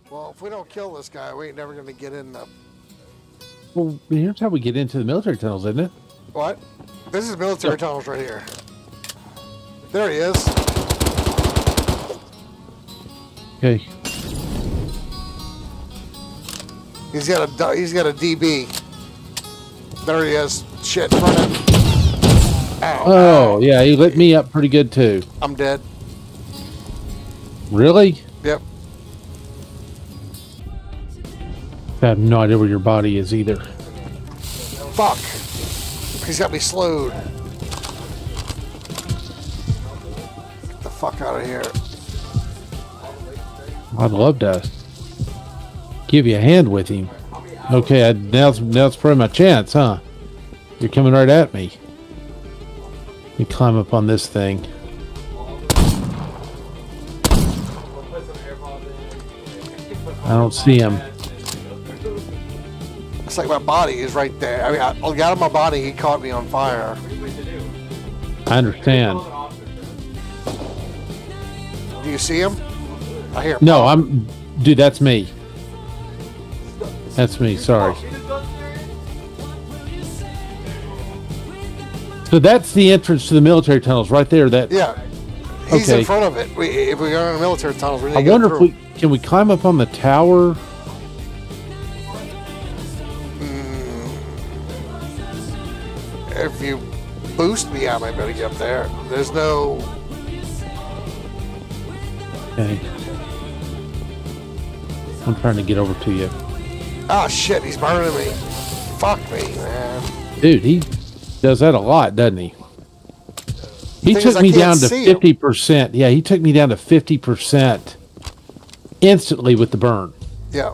Well, if we don't kill this guy, we ain't never gonna get in the... Well, here's how we get into the military tunnels, isn't it? What? This is military tunnels right here. There he is. Okay. He's got a DB. There he is. Shit, running. Ow, Oh, ow. yeah, he lit me up pretty good too. I'm dead. Really? Yep. I have no idea where your body is either. Fuck. He's got me slowed. Get the fuck out of here. I'd love to give you a hand with him. Okay, now's probably my chance, huh? You're coming right at me. Let me climb up on this thing. I don't see him. It's like my body is right there. I mean, I got out of my body, he caught me on fire. I understand. Do you see him? I hear. No, dude, that's me. That's me, sorry. So that's the entrance to the military tunnels right there. Yeah. He's okay. in front of it. If we go in the military tunnels, we need to I wonder if can we climb up on the tower? If you boost me, I might be able to get up there. There's no... Okay. I'm trying to get over to you. Oh shit, he's burning me. Fuck me, man. Dude, he does that a lot, doesn't he? He took me down to 50%. Yeah, he took me down to 50% instantly with the burn. Yeah.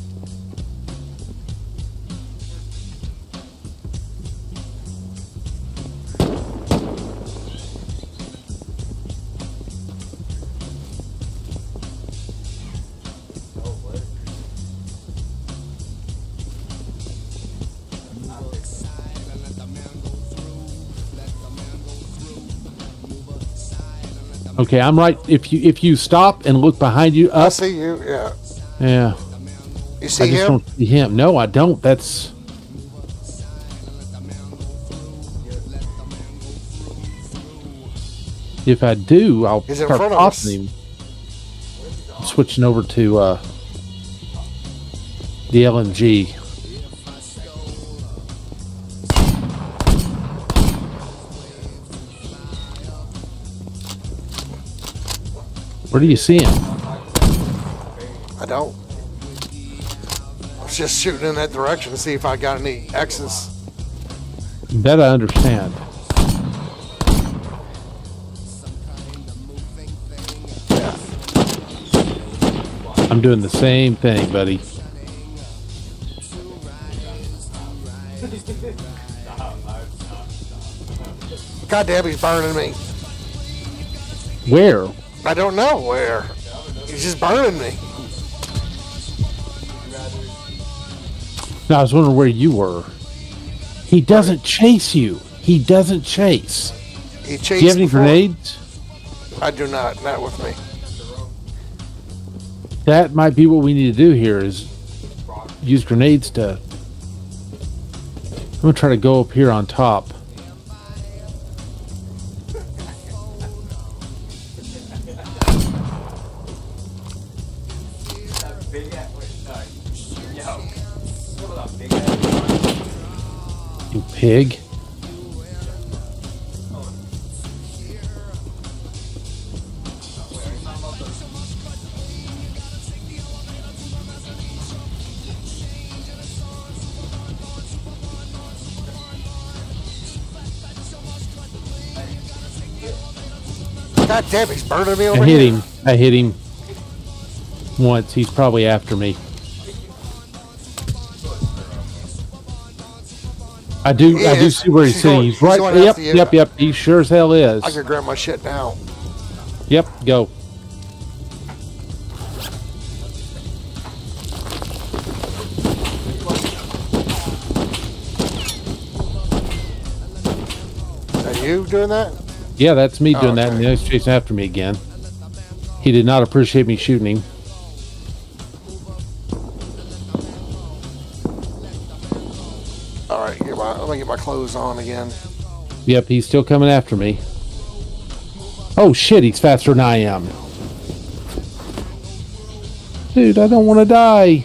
Okay, I'm right. If you stop and look behind you, up. I see you. Yeah. Yeah. You see I just him? don't see him. No, I don't. That's. If I do, I'll He's in start front of us. popping him. I'm switching over to the LMG. Where do you see him? I don't. I was just shooting in that direction to see if I got any X's. That I understand. Yeah. I'm doing the same thing, buddy. God damn, he's burning me. Where? I don't know where. He's just burning me. No, I was wondering where you were. He doesn't chase you. He doesn't chase. He chased Do you have any before. grenades? I do not. Not with me. That might be what we need to do here is use grenades to... I'm going to try to go up here on top. You pig. God damn, he's burning me over I hit here. him. I hit him once. He's probably after me. I do see where he's sitting. He's right. Yep. He sure as hell is. I can grab my shit now. Yep, go. Are you doing that? Yeah, that's me doing that, okay. and he's chasing after me again. He did not appreciate me shooting him. gonna get my clothes on again. Yep, he's still coming after me. Oh shit, he's faster than I am. Dude, I don't want to die.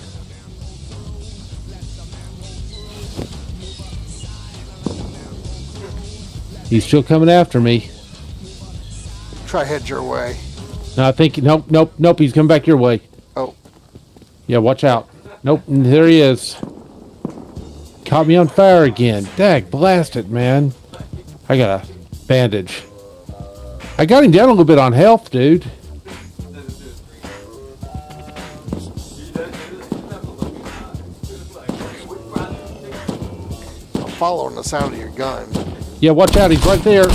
He's still coming after me. Try head your way. No, I think nope. He's coming back your way. Oh, yeah, watch out. Nope, there he is. Caught me on fire again. Dag, blast it, man. I got a bandage. I got him down a little bit on health, dude. I'm following the sound of your gun. Yeah, watch out. He's right there.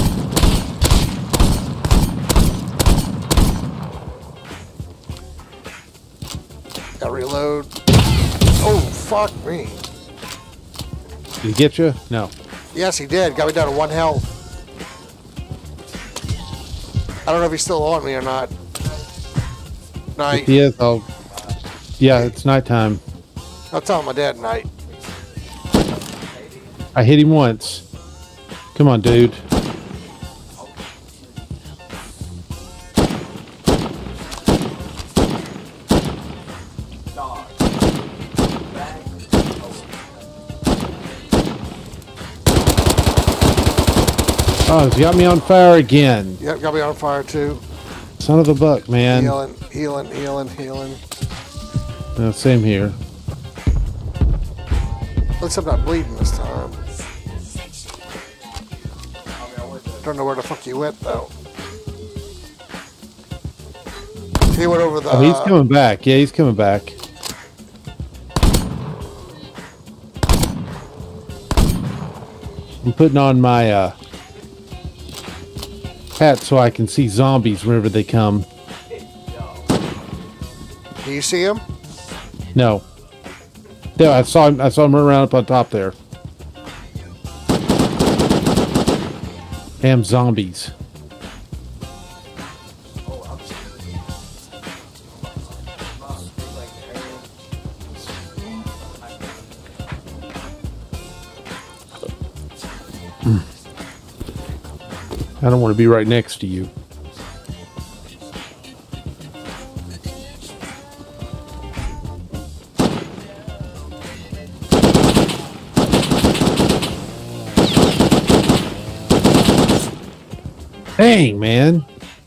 Got reload. Oh, fuck me. Did he get you? No. Yes, he did. Got me down to 1 health. I don't know if he's still on me or not. Night. If he is, I'll... Yeah, it's nighttime. I'll tell him my dad night. I hit him once. Come on, dude. Oh, he's got me on fire again. Yep, got me on fire too. Son of a buck, man. Healing. No, same here. Looks like I'm not bleeding this time. Don't know where the fuck you went though. He went over the... Oh, he's coming back. Yeah, he's coming back. I'm putting on my hat so I can see zombies whenever they come. Do you see him? No. There, I saw him run around up on top there. Damn zombies. I don't want to be right next to you. Dang, man.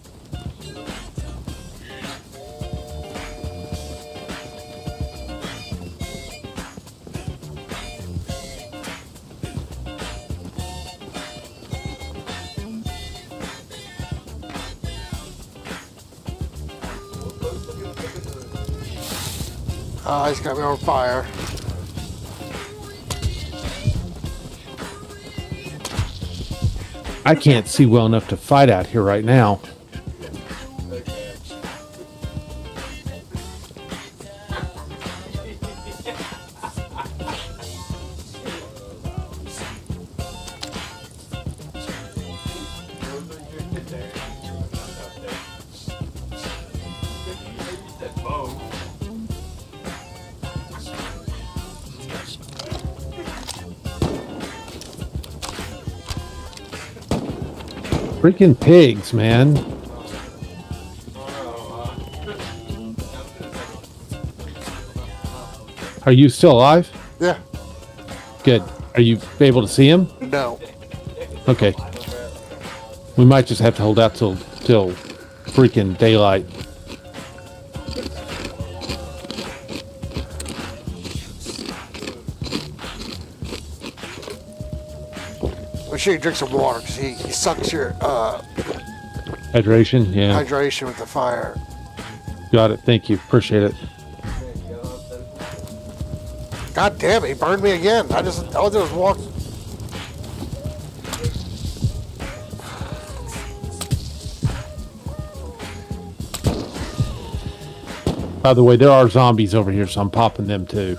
He's got me on fire. I can't see well enough to fight out here right now. Freaking pigs, man. Are you still alive? Yeah. Good. Are you able to see him? No. Okay. We might just have to hold out till freaking daylight. Make sure you drink some water because he sucks your Hydration? Yeah. hydration with the fire. Got it. Thank you. Appreciate it. God damn it, he burned me again. All I did was walk. By the way, there are zombies over here, so I'm popping them too.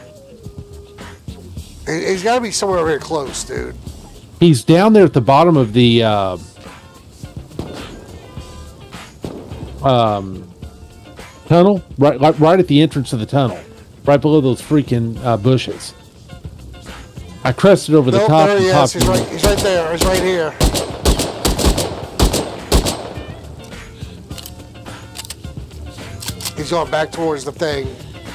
He's got to be somewhere over here close, dude. He's down there at the bottom of the tunnel, right at the entrance of the tunnel, right below those freaking bushes. I crested over the Nope, top. there he and is. He's popped right. He's right there. He's right here. He's going back towards the thing.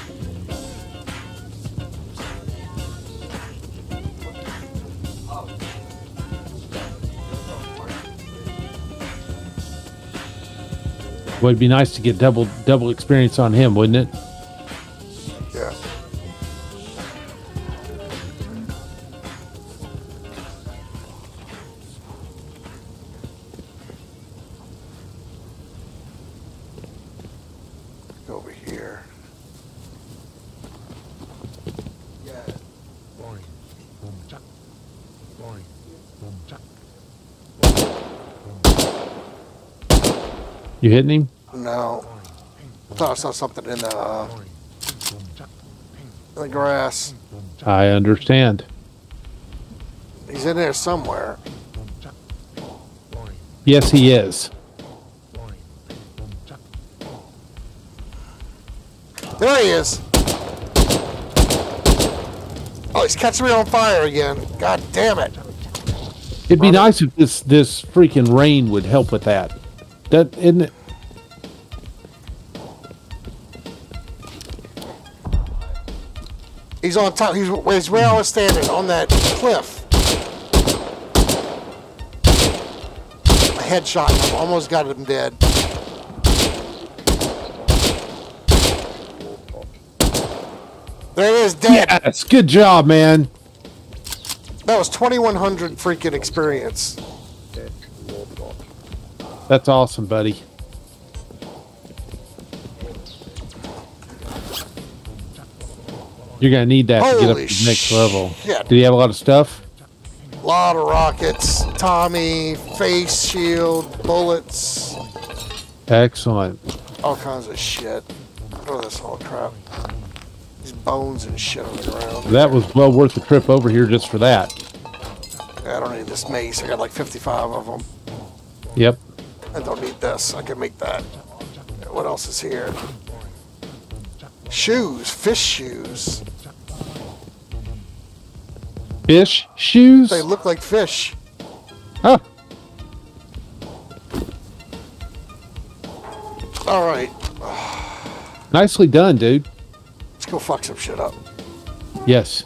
Well, it'd be nice to get double experience on him, wouldn't it? Yeah. Go over here. You hitting him? No. I thought I saw something in the grass. I understand. He's in there somewhere. Yes, he is. There he is. Oh, he's catching me on fire again. God damn it. It'd be nice if this freaking rain would help with that. That isn't it? He's on top. He's where I was standing on that cliff. A headshot him. Almost got him dead. There he is, dead. Yes, good job, man. That was 2,100 freaking experience. That's awesome, buddy. You're gonna need that to get up Holy to the next level. shit. Did he have a lot of stuff? Lot of rockets, Tommy, face shield, bullets, Excellent. all kinds of shit. Look at this whole crap. These bones and shit on the ground. That was well worth the trip over here just for that. I don't need this mace. I got like 55 of them. Yep. I don't need this. I can make that. What else is here? Shoes. Fish shoes. Fish shoes? They look like fish. Huh. All right. Nicely done, dude. Let's go fuck some shit up. Yes.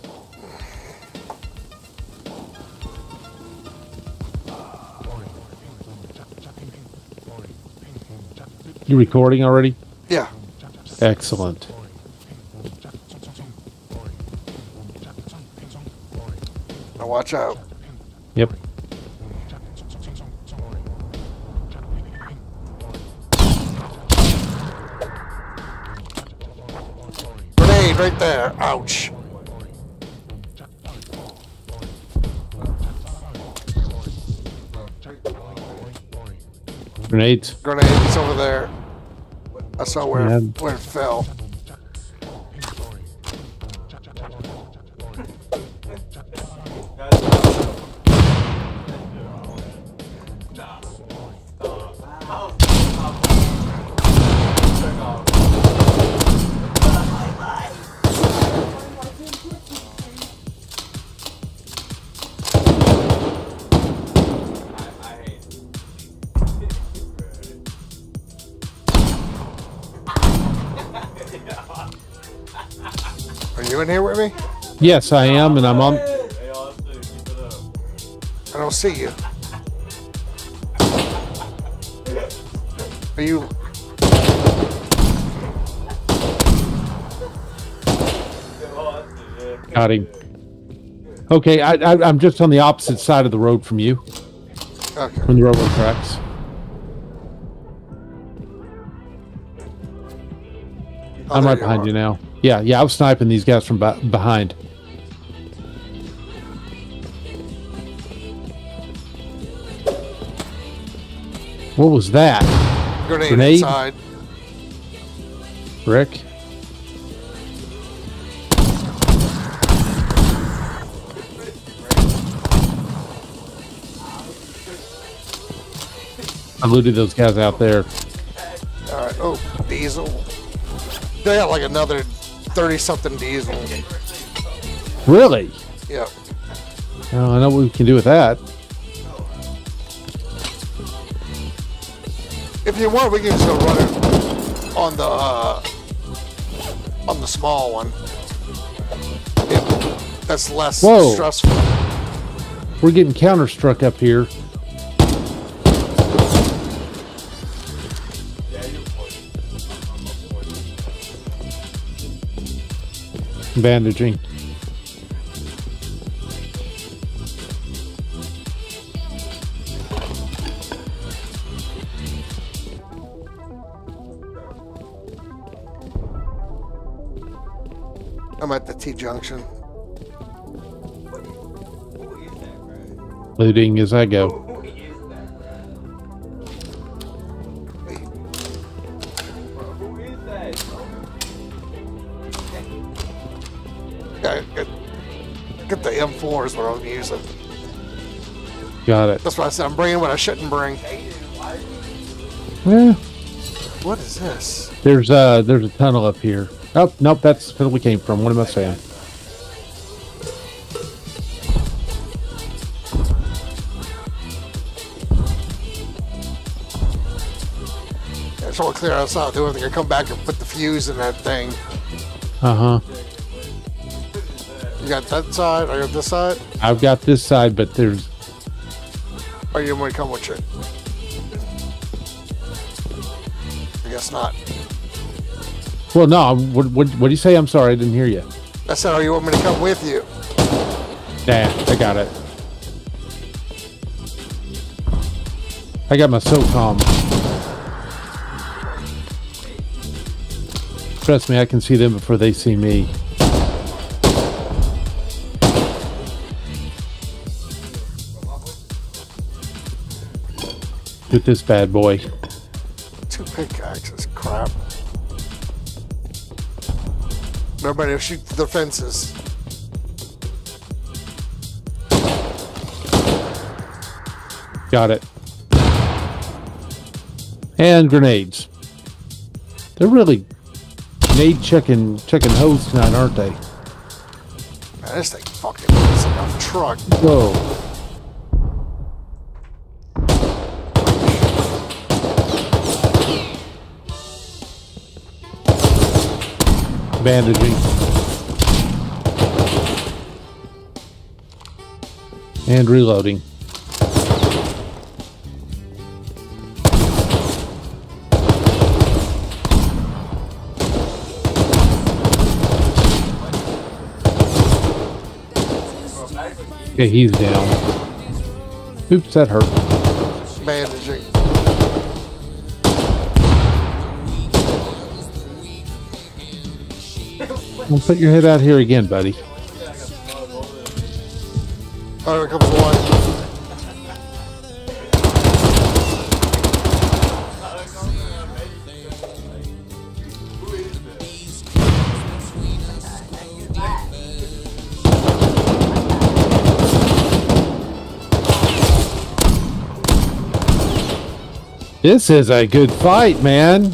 You recording already? Yeah. Excellent. Now watch out. Yep. Grenade right there. Ouch. Grenades. Grenade. It's over there. I saw where Yeah. where it fell. Are you in here with me? Yes, I am, and I'm on. I don't see you. Are you? Got him. Okay, I'm just on the opposite side of the road from you, Okay. from the railroad tracks. I'm there right behind are. you now. Yeah, I was sniping these guys from behind. What was that? Grenade, Grenade? inside. Rick? I looted those guys out there. All right. Oh, diesel. They got like another 30-something diesel. Really? Yep. Oh, I know what we can do with that. If you want, we can just go run it on the small one. That's less stressful. We're getting counter-struck up here. Bandaging. I'm at the T-junction. Looting as I go. Get the M4 is what I'm using. Got it. That's why I said I'm bringing what I shouldn't bring. Yeah. What is this? There's a tunnel up here. Oh, nope, that's where we came from. What am I saying? I just want to clear outside. The other thing, I come back and put the fuse in that thing. Uh-huh. You got that side? I got this side? I've got this side, but there's... Or you want to come with you? I guess not. Well, no. What do you say? I'm sorry, I didn't hear you. I said, or you want me to come with you? Nah, I got it. I got my SOCOM. Trust me, I can see them before they see me. With this bad boy. 2 pickaxes, crap. Nobody will shoot the fences. Got it. And grenades. They're really grenade checking hoes tonight, aren't they? Man, this thing fucking is like a truck. Whoa. Bandaging. And reloading. Okay, he's down. Oops, that hurt. Bandaging. Don't put your head out here again, buddy. Oh, here comes one. This is a good fight, man.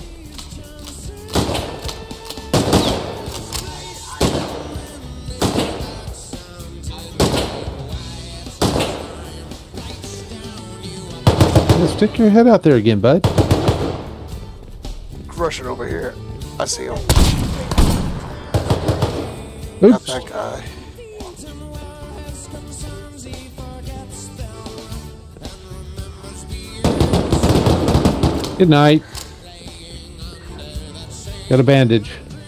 Stick your head out there again, bud. Rushing over here. I see him. Oops. Got that guy. Good night. Got a bandage.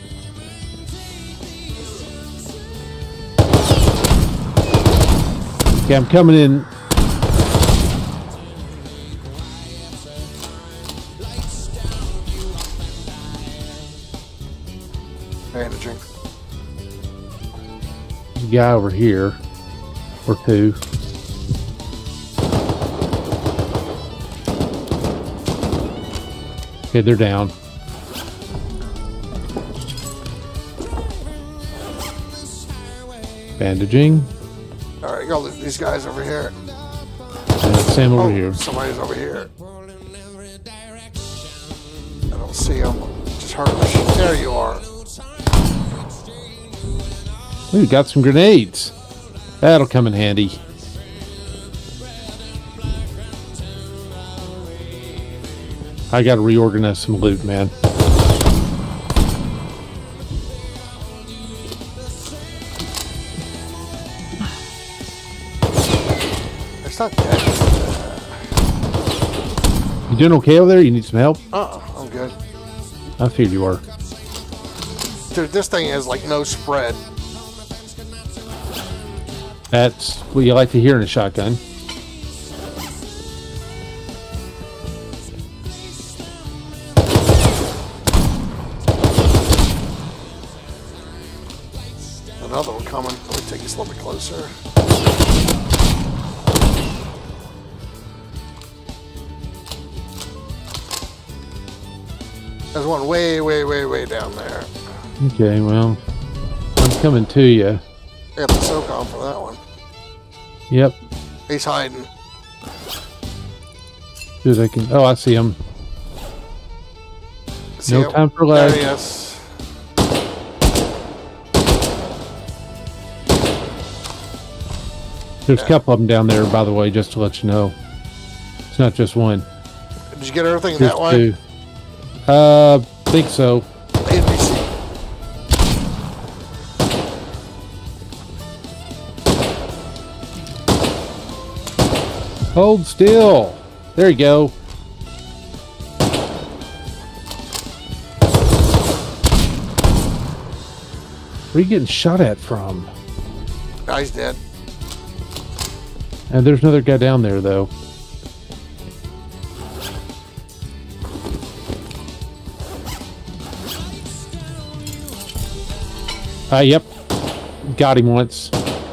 Okay, I'm coming in. Bandaging. There's a guy over here. Or two. Okay, they're down. Bandaging. Alright, go loot these guys over here. And Sam over here. Somebody's over here. I don't see him. Just heard him. There you are. Ooh, got some grenades. That'll come in handy. I got to reorganize some loot, man. It's not dead. You doing okay over there? You need some help? I'm good. I figured you were. Dude, this thing has like no spread. That's what you like to hear in a shotgun. Another one coming. Let me take this a little bit closer. There's one way, way, way, way down there. Okay, well, I'm coming to you. I got the SOCOM for that one. Yep. He's hiding. Dude, I can. Oh, I see him. See No him? time for There lag. he is. There's a couple of them down there, by the way, just to let you know. It's not just one. Did you get everything There's that way? two. Think so. NBC. Hold still. There you go. Where are you getting shot at from? Guy's dead. And there's another guy down there, though. Yep. Got him once.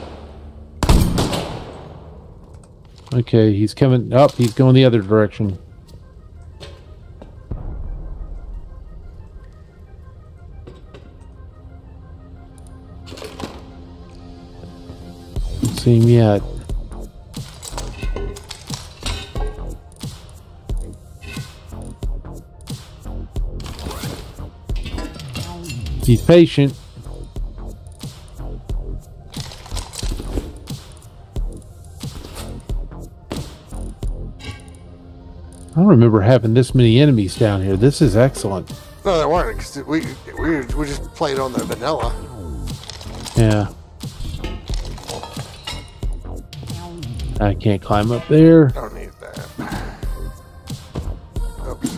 Okay, he's coming up. He's going the other direction. Don't see him yet. He's patient. I don't remember having this many enemies down here. This is excellent. No, there weren't, because we just played on the vanilla. Yeah. I can't climb up there. Don't need that. Oops.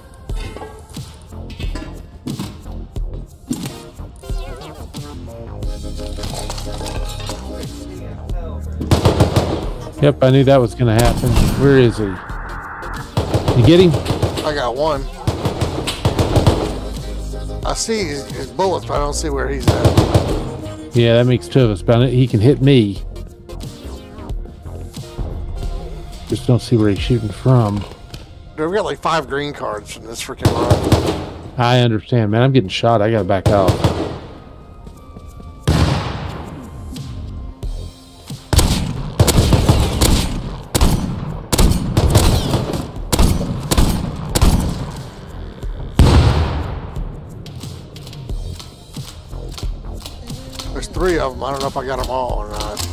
Yep, I knew that was going to happen. Where is he? You get him? I got one. I see his bullets, but I don't see where he's at. Yeah, that makes two of us. But he can hit me. Just don't see where he's shooting from. Dude, we got like 5 green cards from this freaking run. I understand, man. I'm getting shot. I got to back out. There's 3 of them. I don't know if I got them all or not.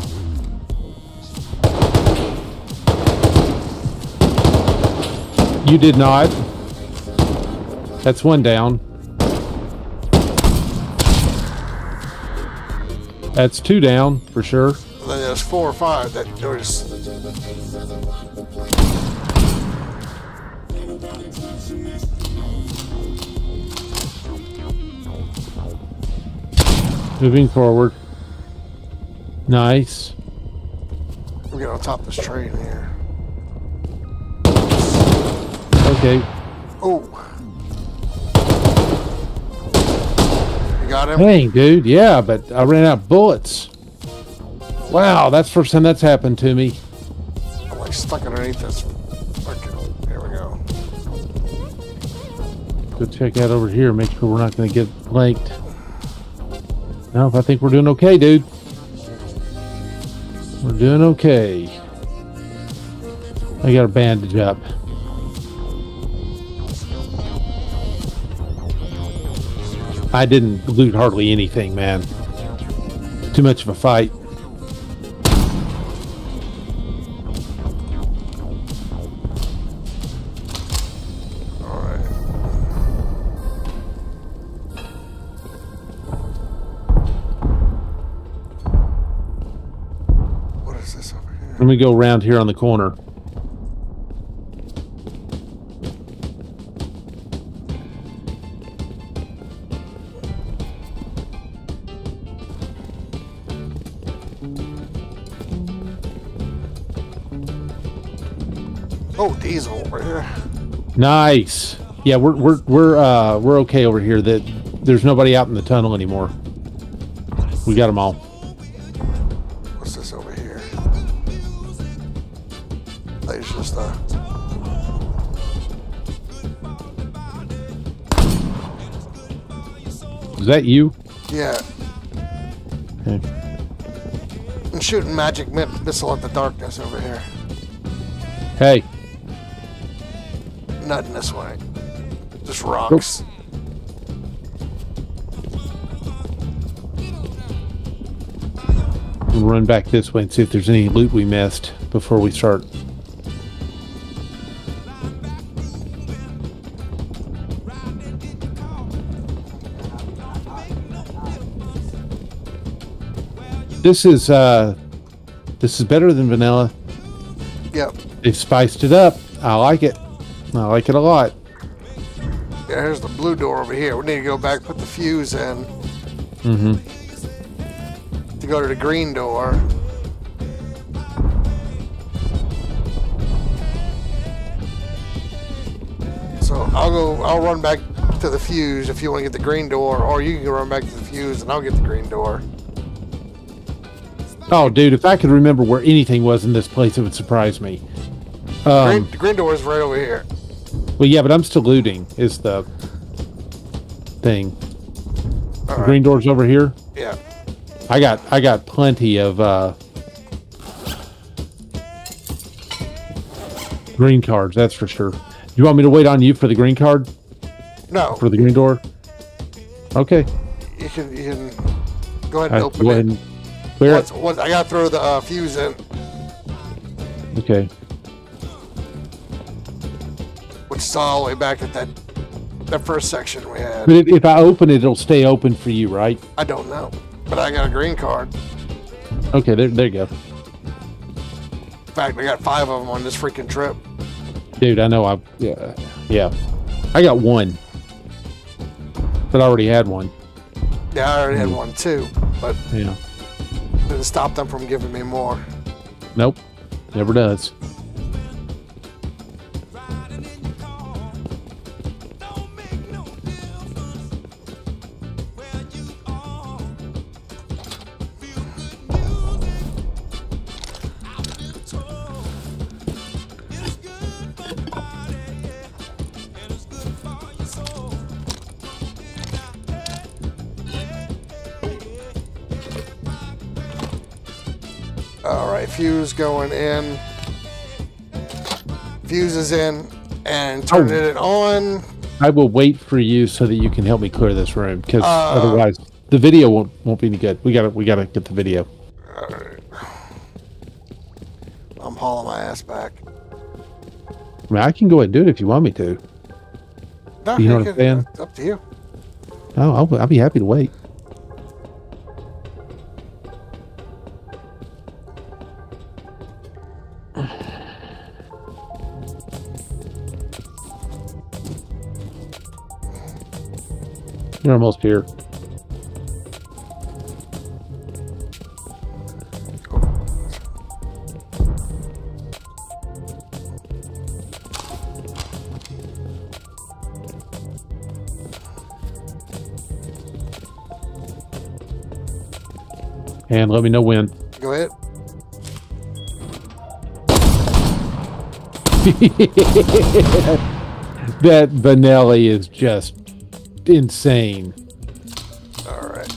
You did not. That's one down. That's 2 down for sure. And then there's 4 or 5 that there's. Moving forward. Nice. We get on top of this train here. Okay. Oh. You got him? Dang, dude. Yeah, but I ran out of bullets. Wow, that's the first time that's happened to me. I'm like stuck underneath this. Okay, here we go. Go check out over here. Make sure we're not going to get flanked. No, I think we're doing okay, dude. We're doing okay. I got a bandage up. I didn't loot hardly anything, man. Too much of a fight. All Let me go around here on the corner. Oh, diesel over here. Nice. Yeah, we're okay over here. That there's nobody out in the tunnel anymore. We got them all. What's this over here? There's just Is that you? Yeah. Okay. I'm shooting magic missile at the darkness over here. Hey. Nothing this way. Just rocks. We'll run back this way and see if there's any loot we missed before we start. This is better than vanilla. Yep. They've spiced it up. I like it. I like it a lot. Yeah, here's the blue door over here. We need to go back, put the fuse in. Mm-hmm. To go to the green door. So I'll run back to the fuse if you want to get the green door, or you can run back to the fuse and I'll get the green door. Oh, dude, if I could remember where anything was in this place, it would surprise me. The green door is right over here. Well, yeah, but I'm still looting, is the thing. All The right. green door's over here. Yeah. I got plenty of green cards, that's for sure. You want me to wait on you for the green card? No. For the green door? Okay. You can go ahead and open go it. ahead and clear it. Once I gotta throw the fuse in, Okay. which is all the way back at that first section we had. But if I open it, it'll stay open for you, right? I don't know, but I got a green card. Okay, there you go. In fact, I got 5 of them on this freaking trip. Dude, I know yeah. I got one. But I already had one. Yeah, I already had one too, but Yeah. didn't stop them from giving me more. Nope. Never does. All right, fuse going in. Fuse is in, and turning it on. I will wait for you so that you can help me clear this room, because otherwise the video won't be any good. We gotta get the video. All right. I'm hauling my ass back. I mean, I can go ahead and do it if you want me to. No, You know what I'm saying? It's up to you. Oh, I'll be happy to wait. You're almost here. And let me know when. Go ahead. That Benelli is just insane. All right.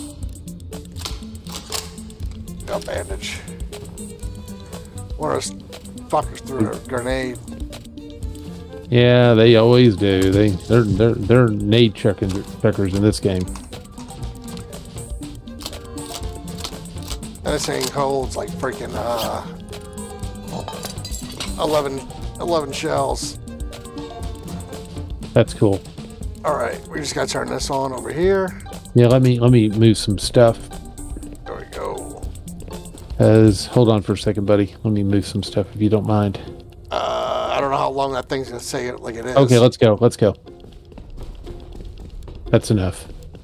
Got bandage. One of those fuckers threw a grenade. Yeah, they always do. They're nade checkers in this game. And this thing holds like freaking 11 shells. That's cool. All right, we just gotta turn this on over here. Yeah, let me move some stuff. There we go. Hold on for a second, buddy. Let me move some stuff if you don't mind. I don't know how long that thing's gonna say it like it is. Okay, let's go. Let's go. That's enough.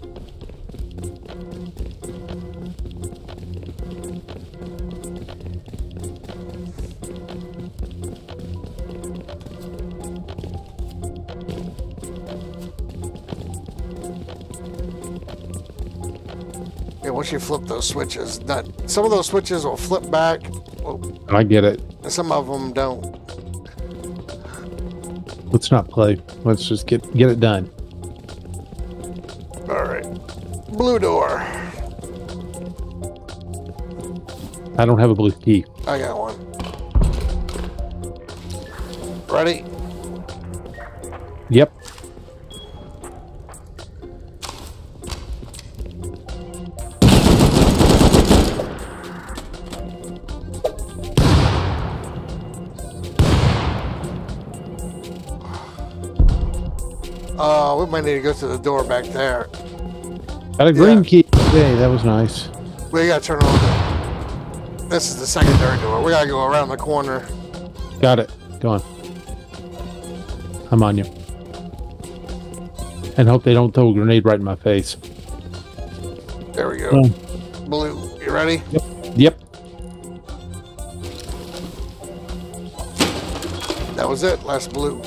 Yeah, once you flip those switches, some of those switches will flip back. I get it. And some of them don't. Let's not play. Let's just get it done. All right. Blue door. I don't have a blue key. I got one. Ready? Yep. We might need to go to the door back there. Got a green key. Hey, that was nice. We gotta turn on. This is the secondary door. We gotta go around the corner. Got it. Go on. I'm on you. And hope they don't throw a grenade right in my face. There we go. Oh. Blue. You ready? Yep. That was it. Last blue.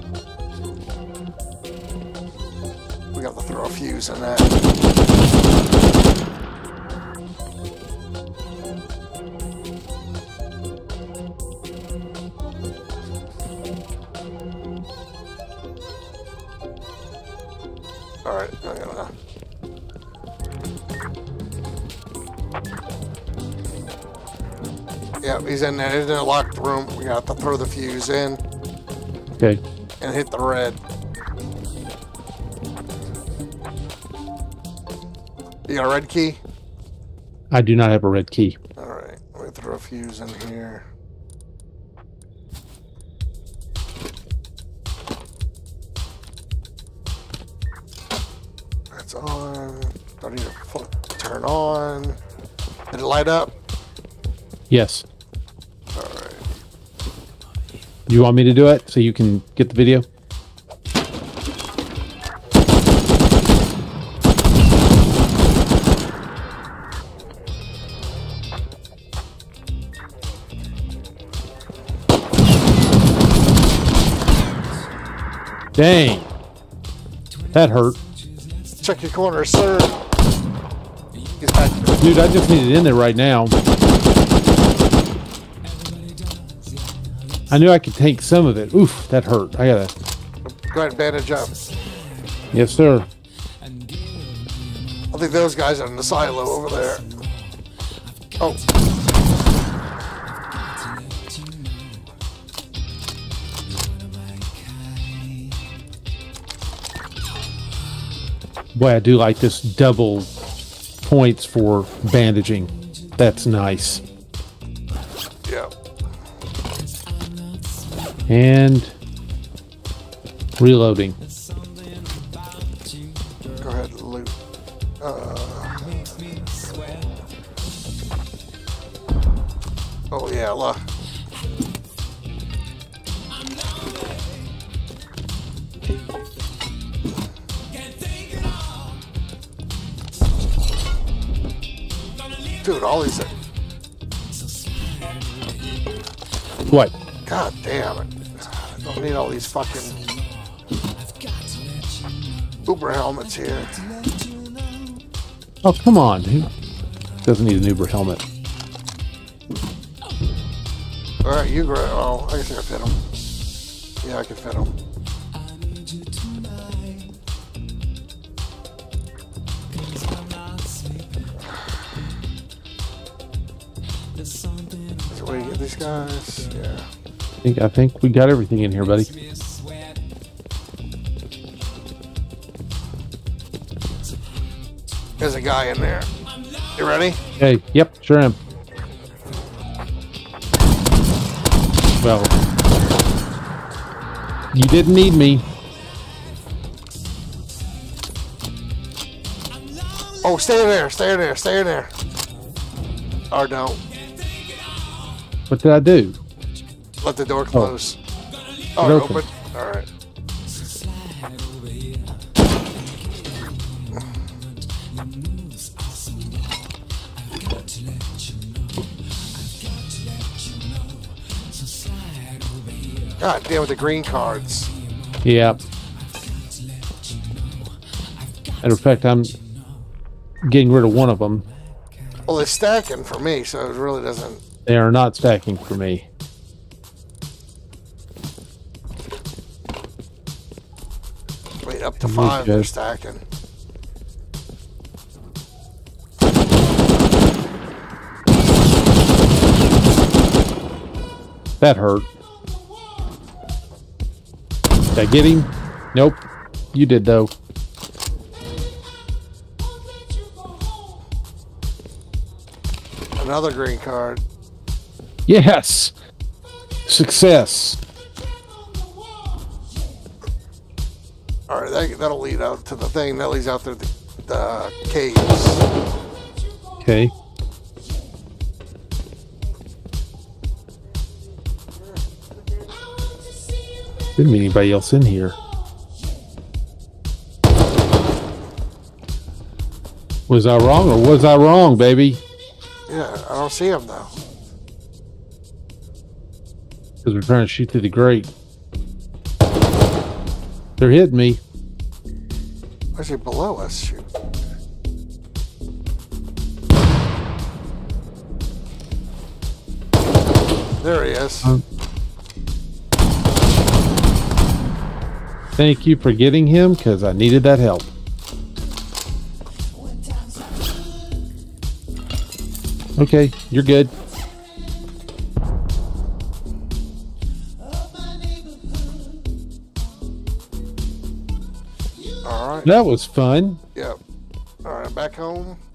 We got to throw a fuse in that. All right, I'm gonna. Yeah, he's in there. He's in a locked room. We got to throw the fuse in. Okay. And hit the red. You got a red key? I do not have a red key. All right, let me throw a fuse in here. That's on. Don't need to turn on. Did it light up? Yes. All right. Do you want me to do it so you can get the video? Dang. That hurt. Check your corner, sir. He's back. Dude, I just need it in there right now. I knew I could take some of it. Oof, that hurt. I gotta... Go ahead and bandage up. Yes, sir. I think those guys are in the silo over there. Oh. Boy, I do like this double points for bandaging. That's nice. Yeah. And reloading. Go ahead and loot. Oh yeah, look. Dude, all these. What? God damn it. I don't need all these fucking Uber helmets here. Oh, come on. Who doesn't need an Uber helmet? Alright, you grab. Oh, I guess I can fit them. Yeah, I can fit them. So where you get these guys? Yeah. I think we got everything in here, buddy. There's a guy in there. You ready? Hey, yep, sure am. Well, you didn't need me. Oh, stay in there, stay in there, stay in there. Or don't. What did I do? Let the door close. It Oh, it opened. opened. All right. God damn it, the green cards. Yeah. Matter of fact, I'm getting rid of one of them. Well, it's stacking for me, so it really doesn't. They are not stacking for me. Wait, up to 5 they're stacking. That hurt. Did I get him? Nope. You did, though. Another green card. Yes! Success. All right, that'll lead out to the thing. That leads out to the caves. Okay. Didn't meet anybody else in here. Was I wrong or was I wrong, baby? Yeah, I don't see him though. Because we're trying to shoot through the grate. They're hitting me. Where's he below us? Shoot. There he is. Thank you for getting him, because I needed that help. Okay, you're good. All right. That was fun. Yep. All right, back home.